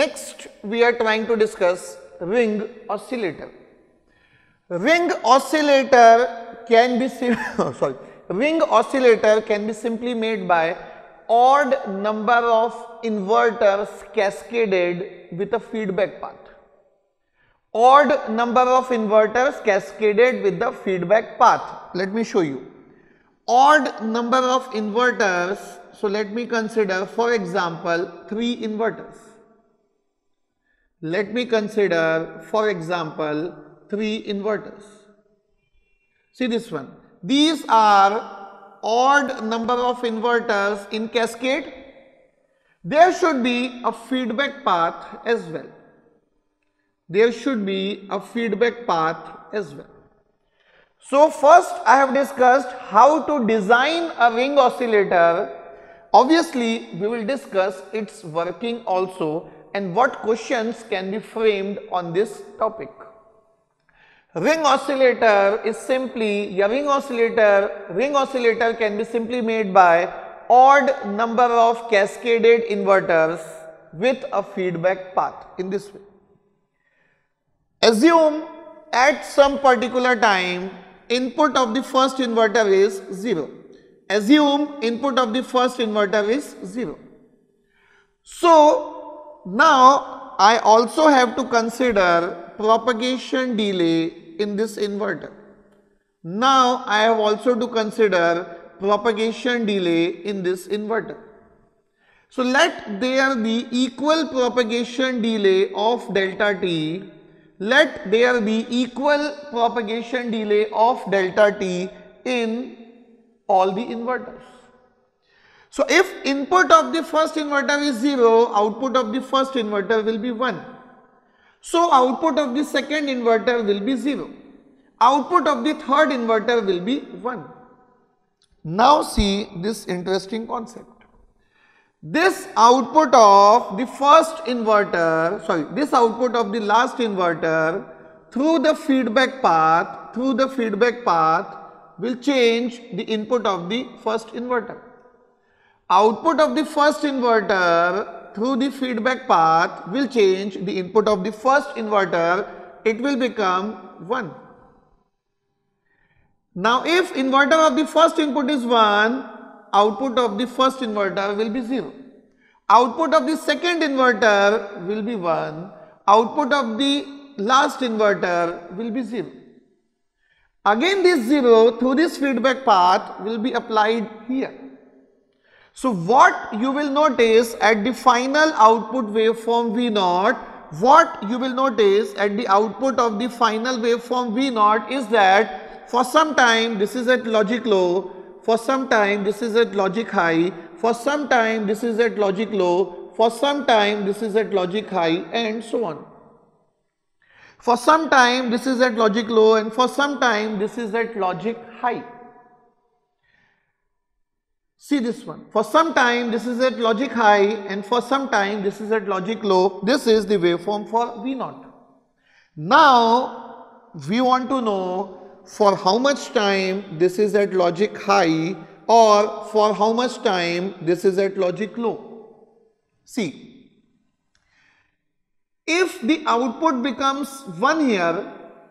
Next we are trying to discuss ring oscillator. Ring oscillator can be ring oscillator can be simply made by odd number of inverters cascaded with a feedback path. Odd number of inverters cascaded with the feedback path. Let me show you. Odd number of inverters. So let me consider, for example, 3 inverters. Let me consider, for example, 3 inverters. See this one. These are odd number of inverters in cascade. There should be a feedback path as well. There should be a feedback path as well. So first I have discussed how to design a ring oscillator. Obviously we will discuss its working also and what questions can be framed on this topic. Ring oscillator is simply a ring oscillator can be simply made by odd number of cascaded inverters with a feedback path in this way. Assume at some particular time input of the first inverter is 0. Assume input of the first inverter is 0. So now I also have to consider propagation delay in this inverter. Now I have also to consider propagation delay in this inverter. So let there be equal propagation delay of delta t. Let there be equal propagation delay of delta t in all the inverters. So if input of the first inverter is 0, output of the first inverter will be 1. So output of the second inverter will be 0. Output of the third inverter will be 1. Now see this interesting concept. This output of the first inverter, this output of the last inverter through the feedback path will change the input of the first inverter. Output of the first inverter through the feedback path will change the input of the first inverter. It will become 1. Now if inverter of the first input is 1, output of the first inverter will be 0. Output of the second inverter will be 1. Output of the last inverter will be 0. Again this 0 through this feedback path will be applied here. So what you will notice at the final output waveform V0, what you will notice at the output of the final waveform V0 is that for some time this is at logic low, for some time this is at logic high, for some time this is at logic low, for some time this is at logic high, and so on. For some time this is at logic low and for some time this is at logic high. See this one. For some time this is at logic high and for some time this is at logic low. This is the waveform for V0. Now we want to know for how much time this is at logic high or for how much time this is at logic low. See, if the output becomes 1 here,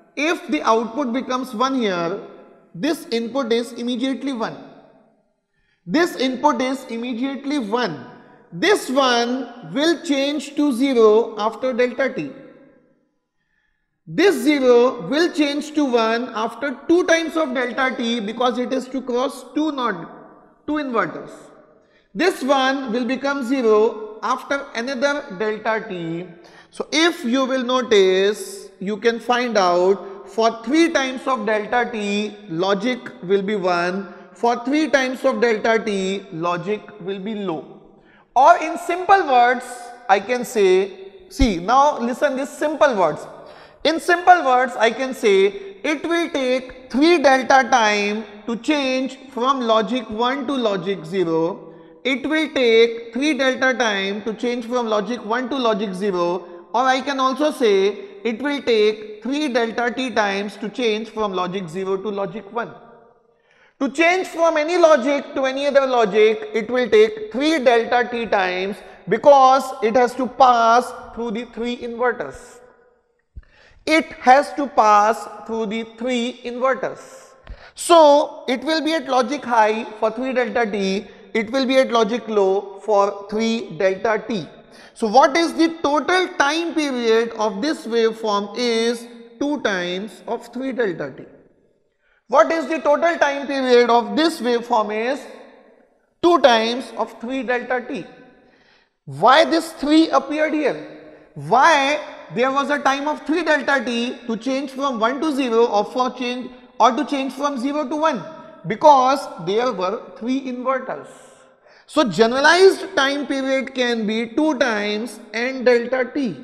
this input is immediately 1. This input is immediately 1. This one will change to 0 after delta t. This 0 will change to 1 after 2 times of delta t because it is to cross 2 inverters. This one will become 0 after another delta t. So if you will notice, you can find out for 3 times of delta t logic will be 1. For 3 times of delta t logic will be low. Or in simple words I can say, see now listen these simple words. In simple words I can say it will take 3 delta time to change from logic 1 to logic 0. It will take 3 delta time to change from logic 1 to logic 0, or I can also say it will take 3 delta t times to change from logic 0 to logic 1. To change from any logic to any other logic, it will take 3 delta t times because it has to pass through the 3 inverters. It has to pass through the 3 inverters. So it will be at logic high for 3 delta t, it will be at logic low for 3 delta t. So what is the total time period of this waveform is 2 times of 3 delta t. What is the total time period of this waveform is 2 times of 3 delta t. Why this 3 appeared here? Why there was a time of 3 delta t to change from 1 to 0 or to change from 0 to 1? Because there were 3 inverters. So generalized time period can be 2 times n delta t.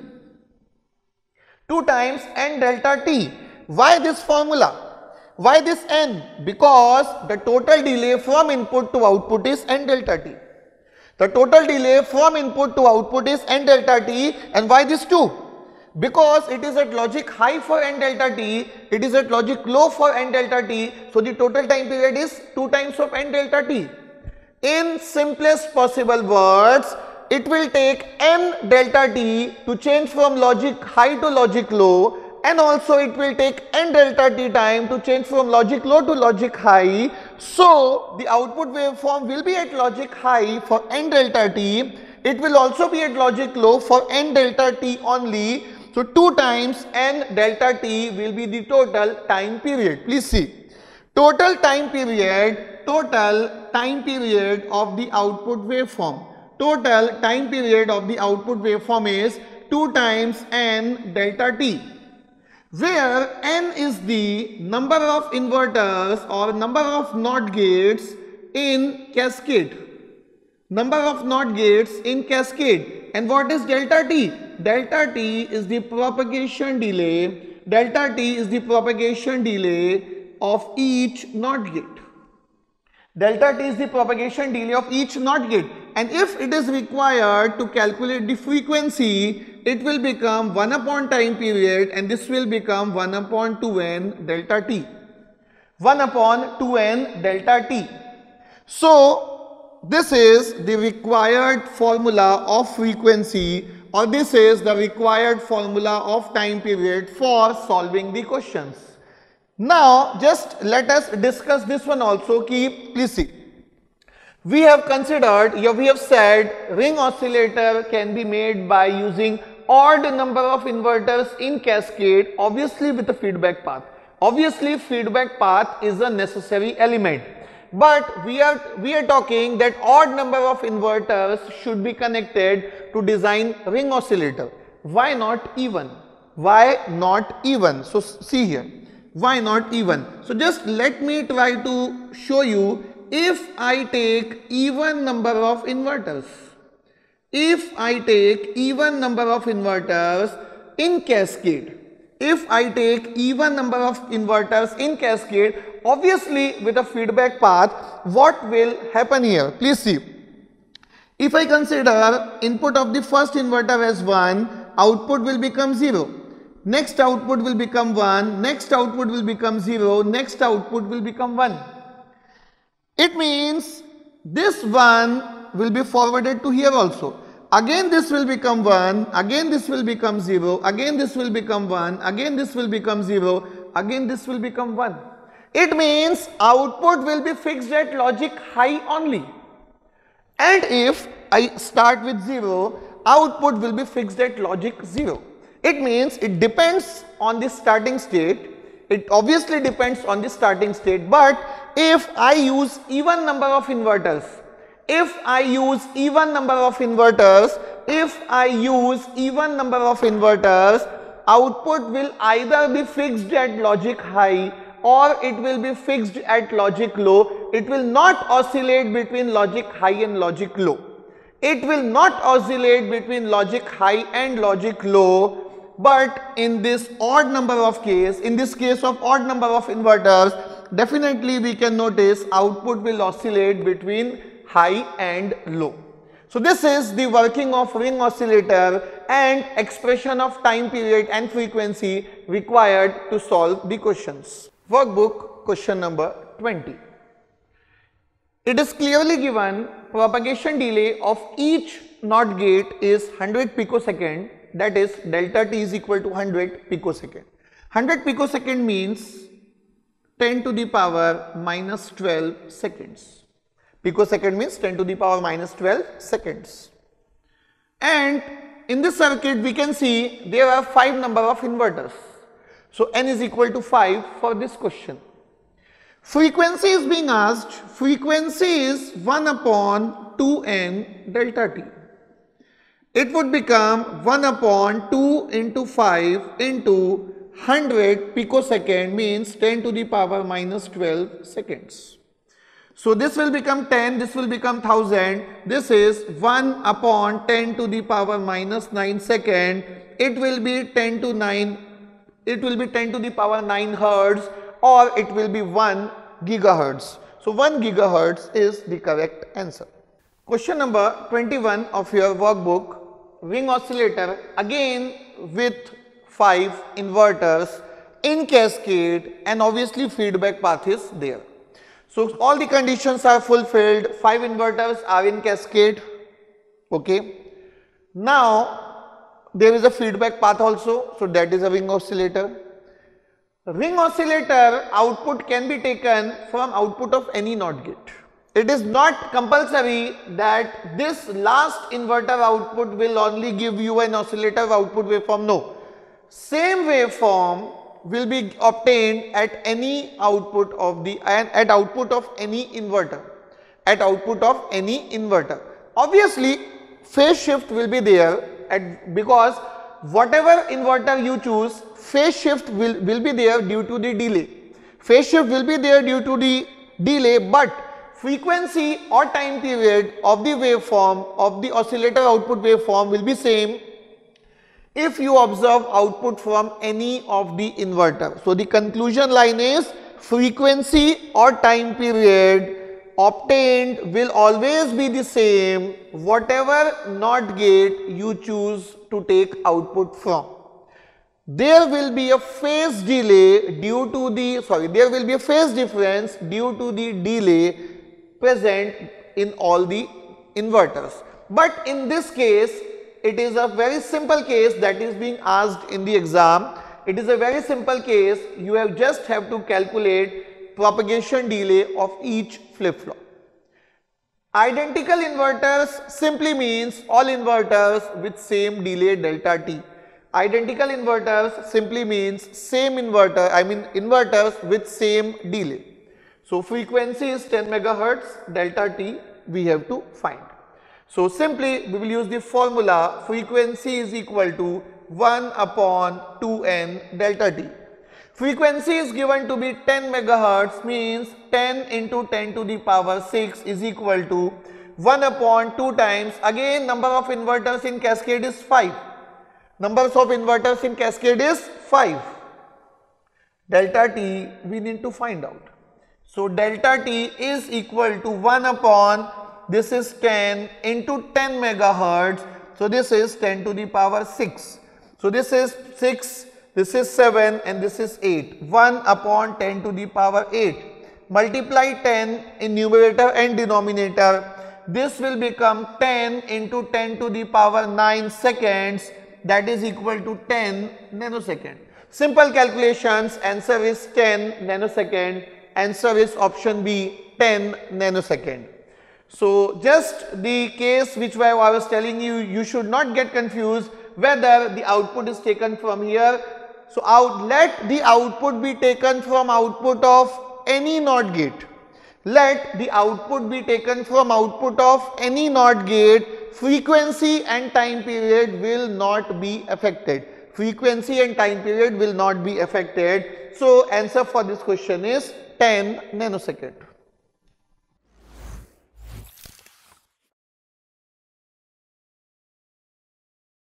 2 times n delta t. Why this formula? Why this n? Because the total delay from input to output is n delta t. The total delay from input to output is n delta t, and why this 2? Because it is at logic high for n delta t, it is at logic low for n delta t, so the total time period is 2 times of n delta t. In simplest possible words, it will take n delta t to change from logic high to logic low, and also it will take n delta t time to change from logic low to logic high. So the output waveform will be at logic high for n delta t, it will also be at logic low for n delta t only. So 2 times n delta t will be the total time period. Please see, total time period of the output waveform. Total time period of the output waveform is 2 times n delta t, where n is the number of inverters or number of NOT gates in cascade. Number of NOT gates in cascade. And what is delta t? Delta t is the propagation delay. Delta t is the propagation delay of each NOT gate. Delta t is the propagation delay of each NOT gate, and if it is required to calculate the frequency, it will become 1 upon time period, and this will become 1 upon 2n delta t. 1 upon 2n delta t. So this is the required formula of frequency, or this is the required formula of time period for solving the questions. Now just let us discuss this one also. Please see, we have considered, we have said ring oscillator can be made by using odd number of inverters in cascade, obviously with a feedback path. Obviously feedback path is a necessary element, but we are talking that odd number of inverters should be connected to design ring oscillator. Why not even? Why not even? So see here, why not even? So just let me try to show you. If I take even number of inverters, if I take even number of inverters in cascade, if I take even number of inverters in cascade, obviously with a feedback path, what will happen here? Please see, if I consider input of the first inverter as 1, output will become 0. Next output will become 1, next output will become 0, next output will become 1. It means this 1 will be forwarded to here also. Again this will become 1, again this will become 0, again this will become 1, again this will become 0, again this will become 1. It means output will be fixed at logic high only. And if I start with 0, output will be fixed at logic 0. It means it depends on the starting state. It obviously depends on the starting state, but if I use even number of inverters, output will either be fixed at logic high or it will be fixed at logic low. It will not oscillate between logic high and logic low. It will not oscillate between logic high and logic low. But in this odd number of case, in this case of odd number of inverters, definitely we can notice output will oscillate between high and low. So this is the working of ring oscillator and expression of time period and frequency required to solve the questions. Workbook question number 20. It is clearly given propagation delay of each NOT gate is 100 picosecond. that is delta t is equal to 100 picosecond. 100 picosecond means 10 to the power minus 12 seconds. Picosecond means 10 to the power minus 12 seconds. And in this circuit we can see there are 5 number of inverters. So n is equal to 5 for this question. Frequency is being asked, frequency is 1 upon 2n delta t. It would become 1 upon 2 into 5 into 100 picosecond means 10 to the power minus 12 seconds. So this will become 10, this will become 1000, this is 1 upon 10 to the power minus 9 second, it will be 10 to 9, it will be 10 to the power 9 hertz or it will be 1 gigahertz. So 1 gigahertz is the correct answer. Question number 21 of your workbook, ring oscillator again with 5 inverters in cascade and obviously feedback path is there. So all the conditions are fulfilled, 5 inverters are in cascade, okay. Now there is a feedback path also, so that is a ring oscillator. Ring oscillator output can be taken from output of any NOT gate. It is not compulsory that this last inverter output will only give you an oscillator output waveform, no. Same waveform will be obtained at any output of the output of any inverter, obviously phase shift will be there because whatever inverter you choose, phase shift will be there due to the delay, but frequency or time period of the waveform of the oscillator output waveform will be same if you observe output from any of the inverter. So the conclusion line is frequency or time period obtained will always be the same whatever NOT gate you choose to take output from. There will be a phase delay due to the, there will be a phase difference due to the delay present in all the inverters. But in this case, it is a very simple case that is being asked in the exam. It is a very simple case. You just have to calculate propagation delay of each flip-flop. Identical inverters simply means all inverters with same delay delta t. Identical inverters simply means same inverter, inverters with same delay. So frequency is 10 megahertz, delta t we have to find. So simply we will use the formula frequency is equal to 1 upon 2n delta t. Frequency is given to be 10 megahertz means 10 into 10 to the power 6 is equal to 1 upon 2 times, again number of inverters in cascade is 5. Numbers of inverters in cascade is 5. Delta t we need to find out. So delta t is equal to 1 upon, this is 10 into 10 megahertz, so this is 10 to the power 6. So this is 6, this is 7 and this is 8. 1 upon 10 to the power 8. Multiply 10 in numerator and denominator. This will become 10 into 10 to the power 9 seconds, that is equal to 10 nanosecond. Simple calculations, answer is 10 nanosecond. Answer is option B, 10 nanosecond. So just the case which I was telling you, you should not get confused whether the output is taken from here. So let the output be taken from output of any NOT gate. Let the output be taken from output of any NOT gate. Frequency and time period will not be affected. Frequency and time period will not be affected. So answer for this question is 10 nanosecond.